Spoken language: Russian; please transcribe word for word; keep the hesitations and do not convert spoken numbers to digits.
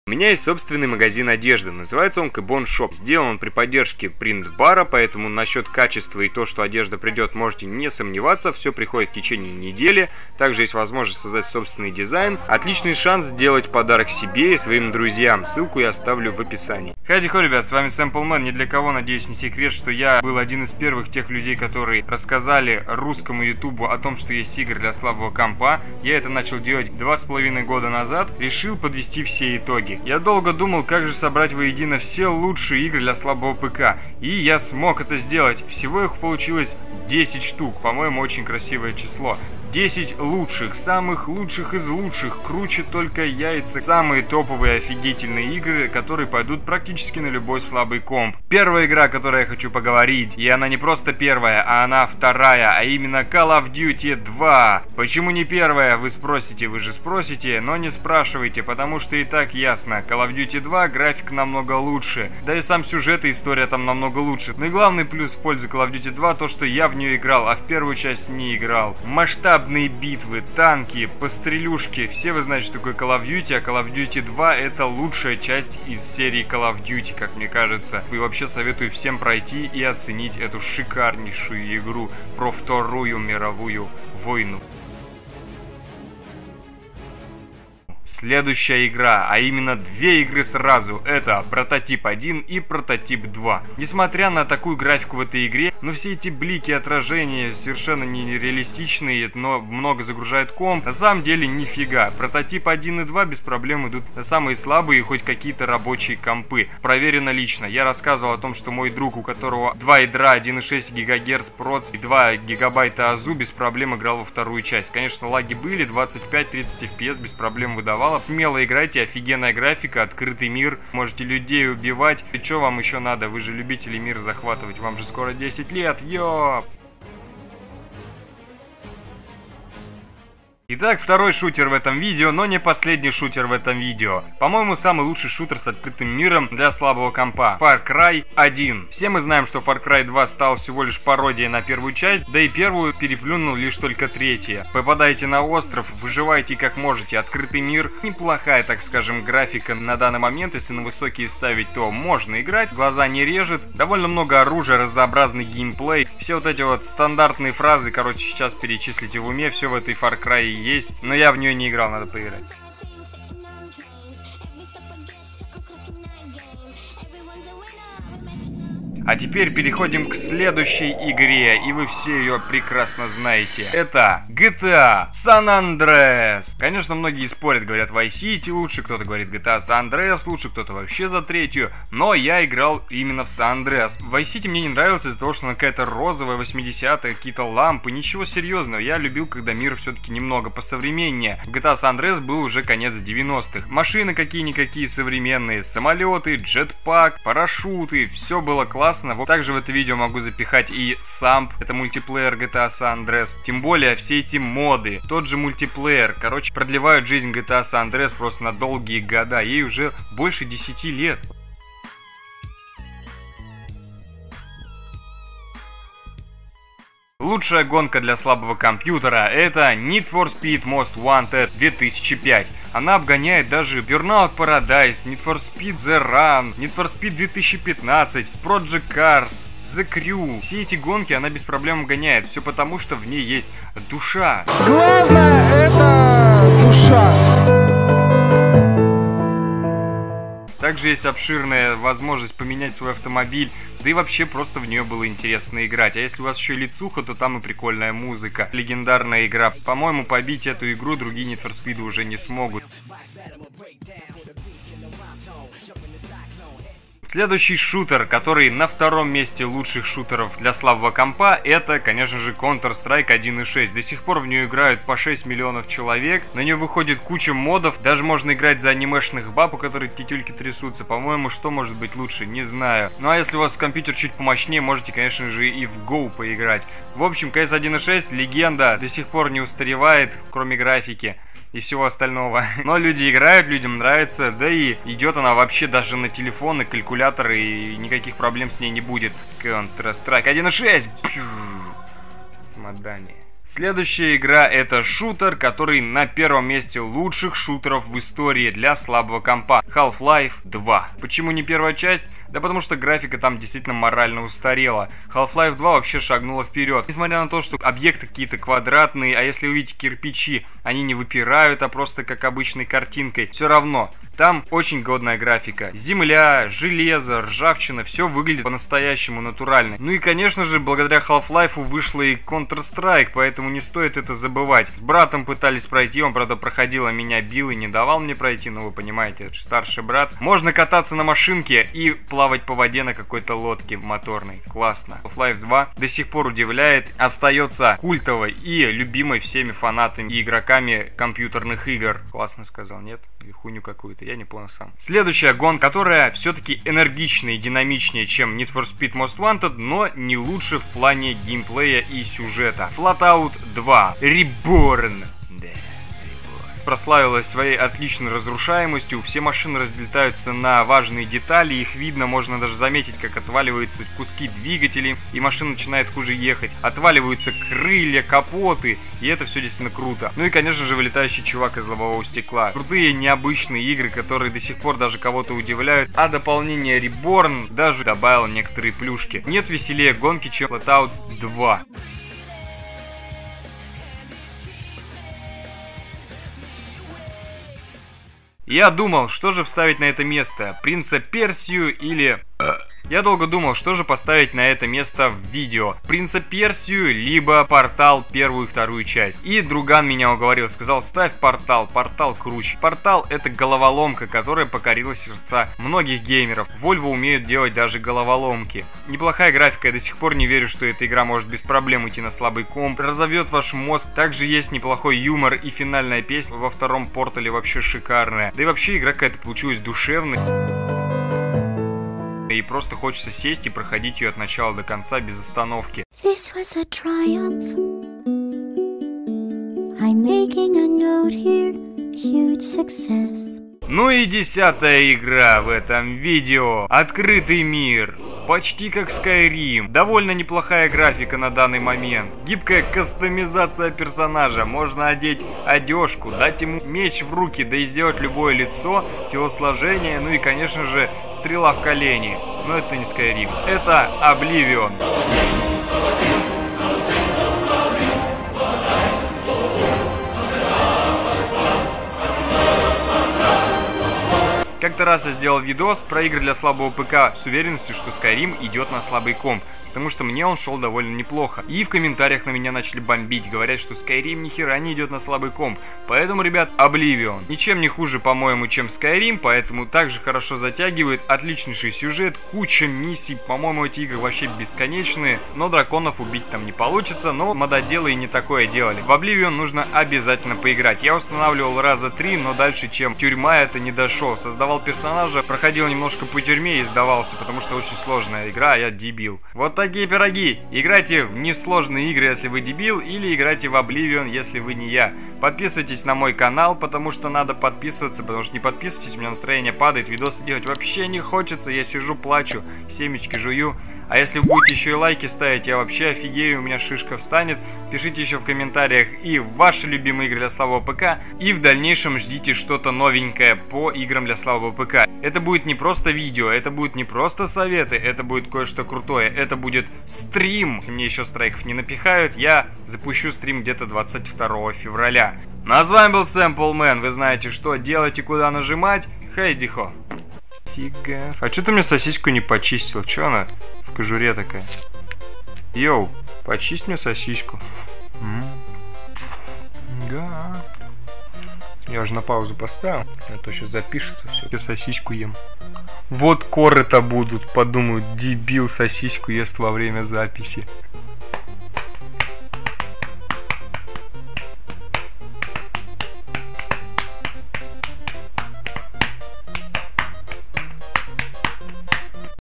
У меня есть собственный магазин одежды, называется он Кэбон Шоп. Сделан он при поддержке принт-бара, поэтому насчет качества и то, что одежда придет, можете не сомневаться, все приходит в течение недели. Также есть возможность создать собственный дизайн. Отличный шанс сделать подарок себе и своим друзьям. Ссылку я оставлю в описании. Хайди-хо, ребят, с вами Сэмплмен. Ни для кого, надеюсь, не секрет, что я был один из первых тех людей, которые рассказали русскому ютубу о том, что есть игры для слабого компа. Я это начал делать два с половиной года назад. Решил подвести все итоги. Я долго думал, как же собрать воедино все лучшие игры для слабого ПК. И я смог это сделать. Всего их получилось десять штук. По-моему, очень красивое число. десять лучших, самых лучших из лучших, круче только яйца. Самые топовые офигительные игры, которые пойдут практически на любой слабый комп. Первая игра, о которой я хочу поговорить, и она не просто первая, а она вторая, а именно Call of Duty два. Почему не первая, вы спросите, вы же спросите, но не спрашивайте, потому что и так ясно. Call of Duty два график намного лучше, да и сам сюжет и история там намного лучше. Ну и главный плюс в пользу Call of Duty два то, что я в нее играл, а в первую часть не играл. Масштаб битвы, танки, пострелюшки. Все вы знаете, что такое Call of Duty, а Call of Duty два это лучшая часть из серии Call of Duty, как мне кажется. И вообще советую всем пройти и оценить эту шикарнейшую игру про Вторую мировую войну. Следующая игра, а именно две игры сразу, это прототип один и прототип два. Несмотря на такую графику в этой игре, но все эти блики, отражения совершенно нереалистичные, но много загружает комп, на самом деле нифига. Прототип один и два без проблем идут на самые слабые, хоть какие-то рабочие компы. Проверено лично. Я рассказывал о том, что мой друг, у которого два ядра, один и шесть гигагерц проц и два гигабайта АЗУ, без проблем играл во вторую часть. Конечно, лаги были, двадцать пять тридцать эф пи эс без проблем выдавал. Смело играйте, офигенная графика, открытый мир, можете людей убивать. И что вам еще надо? Вы же любители мир захватывать, вам же скоро десять лет, ёп! Итак, второй шутер в этом видео, но не последний шутер в этом видео. По-моему, самый лучший шутер с открытым миром для слабого компа. Far Cry один. Все мы знаем, что Far Cry два стал всего лишь пародией на первую часть, да и первую переплюнул лишь только третья. Попадаете на остров, выживаете как можете, открытый мир. Неплохая, так скажем, графика на данный момент, если на высокие ставить, то можно играть, глаза не режет. Довольно много оружия, разнообразный геймплей. Все вот эти вот стандартные фразы, короче, сейчас перечислите в уме, все в этой Far Cry есть, но я в нее не играл, надо поиграть. А теперь переходим к следующей игре, и вы все ее прекрасно знаете. Это джи ти эй San Andreas. Конечно, многие спорят, говорят, Vice City лучше, кто-то говорит джи ти эй San Andreas лучше, кто-то вообще за третью. Но я играл именно в San Andreas. Vice City мне не нравился из-за того, что она какая-то розовая, восьмидесятая, какие-то лампы, ничего серьезного. Я любил, когда мир все-таки немного посовременнее. В джи ти эй San Andreas был уже конец девяностых. Машины какие-никакие современные, самолеты, джетпак, парашюты, все было классно. Также в это видео могу запихать и самп, это мультиплеер джи ти эй San Andreas. Тем более все эти моды, тот же мультиплеер, короче, продлевают жизнь джи ти эй San Andreas просто на долгие года. Ей уже больше десяти лет. Лучшая гонка для слабого компьютера — это Need for Speed Most Wanted две тысячи пять. Она обгоняет даже Burnout Paradise, Need for Speed The Run, Need for Speed две тысячи пятнадцать, Project Cars, The Crew. Все эти гонки она без проблем обгоняет. Все потому, что в ней есть душа. Главное — это душа. Также есть обширная возможность поменять свой автомобиль, да и вообще просто в нее было интересно играть. А если у вас еще лицуха, то там и прикольная музыка. Легендарная игра. По-моему, побить эту игру другие Need for Speed уже не смогут. Следующий шутер, который на втором месте лучших шутеров для слабого компа, это, конечно же, Counter-Strike один и шесть. До сих пор в нее играют по шесть миллионов человек, на нее выходит куча модов, даже можно играть за анимешных баб, у которых тетюльки трясутся. По-моему, что может быть лучше, не знаю. Ну а если у вас компьютер чуть помощнее, можете, конечно же, и в Go поиграть. В общем, си эс один и шесть легенда, до сих пор не устаревает, кроме графики и всего остального. Но люди играют, людям нравится, да и идет она вообще даже на телефоны, калькуляторы, и никаких проблем с ней не будет. Counter-Strike один и шесть! С модами. Следующая игра — это шутер, который на первом месте лучших шутеров в истории для слабого компа. Half-Life два. Почему не первая часть? Да потому что графика там действительно морально устарела. Half-Life два вообще шагнула вперед. Несмотря на то, что объекты какие-то квадратные, а если увидите кирпичи, они не выпирают, а просто как обычной картинкой, все равно. Там очень годная графика. Земля, железо, ржавчина, все выглядит по-настоящему натурально. Ну и, конечно же, благодаря Half-Life вышла и Counter-Strike, поэтому не стоит это забывать. С братом пытались пройти, он, правда, проходил, а меня бил и не давал мне пройти, ну вы понимаете, это же старший брат. Можно кататься на машинке и плавать по воде на какой-то лодке моторной. Классно. Half-Life два до сих пор удивляет, остается культовой и любимой всеми фанатами и игроками компьютерных игр. Классно сказал, нет? Или хуйню какую-то, я не понял сам. Следующая гонка, которая все-таки энергичнее и динамичнее, чем Need for Speed Most Wanted, но не лучше в плане геймплея и сюжета. Flatout два. Reborn. Прославилась своей отличной разрушаемостью, все машины разлетаются на важные детали, их видно, можно даже заметить, как отваливаются куски двигателей, и машина начинает хуже ехать, отваливаются крылья, капоты, и это все действительно круто. Ну и, конечно же, вылетающий чувак из лобового стекла. Крутые, необычные игры, которые до сих пор даже кого-то удивляют, а дополнение Reborn даже добавило некоторые плюшки. Нет веселее гонки, чем Flatout два. Я думал, что же вставить на это место, Принца Персию или... Я долго думал, что же поставить на это место в видео. Принца Персию, либо Портал первую и вторую часть. И друган меня уговорил, сказал, ставь Портал, Портал круче. Портал — это головоломка, которая покорила сердца многих геймеров. Volvo умеют делать даже головоломки. Неплохая графика, я до сих пор не верю, что эта игра может без проблем идти на слабый комп. Разовьет ваш мозг. Также есть неплохой юмор, и финальная песня во втором Портале вообще шикарная. Да и вообще игра какая-то получилась душевной. И просто хочется сесть и проходить ее от начала до конца без остановки. This was a triumph. I'm making a note here. Huge success. Ну и десятая игра в этом видео. Открытый мир. Почти как Skyrim. Довольно неплохая графика на данный момент. Гибкая кастомизация персонажа. Можно одеть одежку, дать ему меч в руки, да и сделать любое лицо, телосложение, ну и, конечно же, стрела в колени. Но это не Skyrim. Это Oblivion. Как-то раз я сделал видос про игры для слабого ПК с уверенностью, что Skyrim идет на слабый комп, потому что мне он шел довольно неплохо. И в комментариях на меня начали бомбить, говорят, что Skyrim ни хера не идет на слабый комп. Поэтому, ребят, Oblivion. Ничем не хуже, по-моему, чем Skyrim, поэтому также хорошо затягивает, отличнейший сюжет, куча миссий, по-моему, эти игры вообще бесконечные, но драконов убить там не получится, но мододелы и не такое делали. В Oblivion нужно обязательно поиграть. Я устанавливал раза три, но дальше, чем тюрьма, это не дошел. Создавал персонажа, проходил немножко по тюрьме и сдавался, потому что очень сложная игра, а я дебил. Вот такие пироги. Играйте в несложные игры, если вы дебил, или играйте в Oblivion, если вы не я. Подписывайтесь на мой канал, потому что надо подписываться, потому что не подписывайтесь, у меня настроение падает, видосы делать вообще не хочется, я сижу, плачу, семечки жую. А если вы будете еще и лайки ставить, я вообще офигею, у меня шишка встанет. Пишите еще в комментариях и ваши любимые игры для слабого ПК, и в дальнейшем ждите что-то новенькое по играм для слабого ПК. Это будет не просто видео, это будет не просто советы, это будет кое-что крутое, это будет стрим. Если мне еще страйков не напихают, я запущу стрим где-то двадцать второго февраля. Ну а с вами был Simple-Man, вы знаете, что делать и куда нажимать. Хайдихо. Фига. А что ты мне сосиску не почистил? Че она в кожуре такая? Йоу, почисть мне сосиску. Да. Я уже на паузу поставил, а то сейчас запишется все. Я сосиску ем. Вот коры-то будут, подумают, дебил сосиску ест во время записи.